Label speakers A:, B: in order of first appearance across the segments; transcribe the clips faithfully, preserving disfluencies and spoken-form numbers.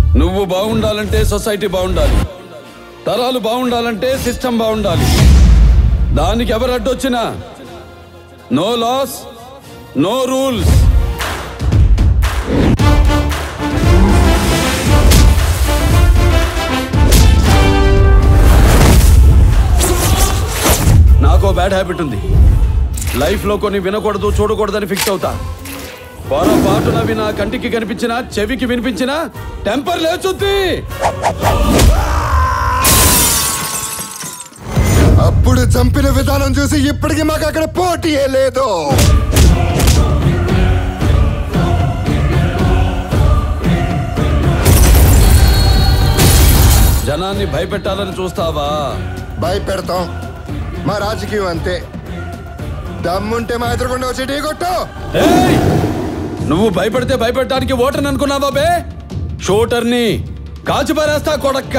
A: నువ్వు బాగుండాలంటే సొసైటీ బాగుండాలి, తరాలు బాగుండాలంటే సిస్టమ్ బాగుండాలి. దానికి ఎవరు అడ్డొచ్చినా నో లాస్, నో రూల్స్. నాకో బ్యాడ్ హ్యాబిట్ ఉంది. లైఫ్లో కొన్ని వినకూడదు, చూడకూడదని ఫిక్స్ అవుతా. పొరపాటునవి నా కంటికి కనిపించినా, చెవికి వినిపించినా టెంపర్ లేచుద్ది.
B: అప్పుడు చంపిన విధానం చూసి ఇప్పటికీ మాకు అక్కడ పోటీయే లేదు.
A: జనాన్ని భయపెట్టాలని చూస్తావా?
B: భయపెడతాం. మా రాజకీయం అంతే. దమ్ముంటే మా ఎదురుకుండా వచ్చి ఢీ కొట్టు.
A: నువ్వు భయపడితే భయపెట్టడానికి ఓటర్ని అనుకున్నావా బే? షూటర్ని కాచి పారేస్తా కొడక్క.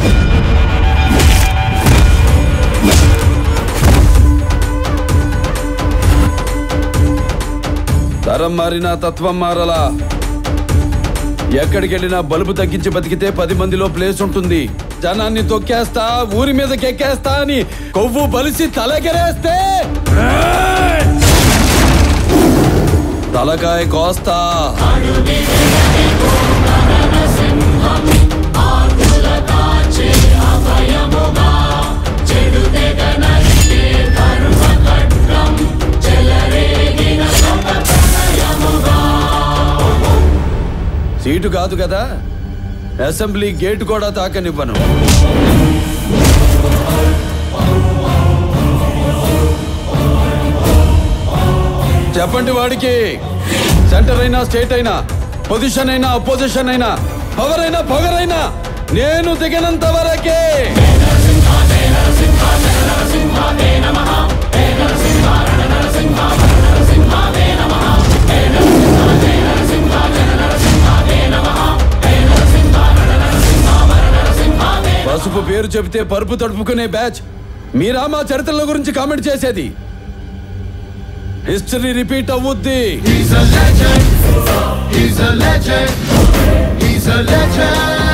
A: తరం మారినా తత్వం మారలా. ఎక్కడికి వెళ్ళినా బలుపు తగ్గించి బతికితే పది మందిలో ప్లేస్ ఉంటుంది. జనాన్ని తొక్కేస్తా, ఊరి మీదకి ఎక్కేస్తా అని కొవ్వు బలిసి తలకెరేస్తే తలకాయ కోస్తా. సీటు కాదు కదా, అసెంబ్లీ గేట్ కూడా తాకనివ్వను. చెప్పండి వాడికి. సెంటర్ అయినా, స్టేట్ అయినా, పొజిషన్ అయినా, అపోజిషన్ అయినా, పవర్ అయినా, పవర్ అయినా నేను దిగినంత వరకే. పసుపు పేరు చెబితే పరుపు తడుపుకునే బ్యాచ్ మీరా మా చరిత్రల గురించి కామెంట్ చేసేది? హిస్టరీ రిపీట్ అవుద్ది.
C: He's a legend. He's a legend. He's a legend.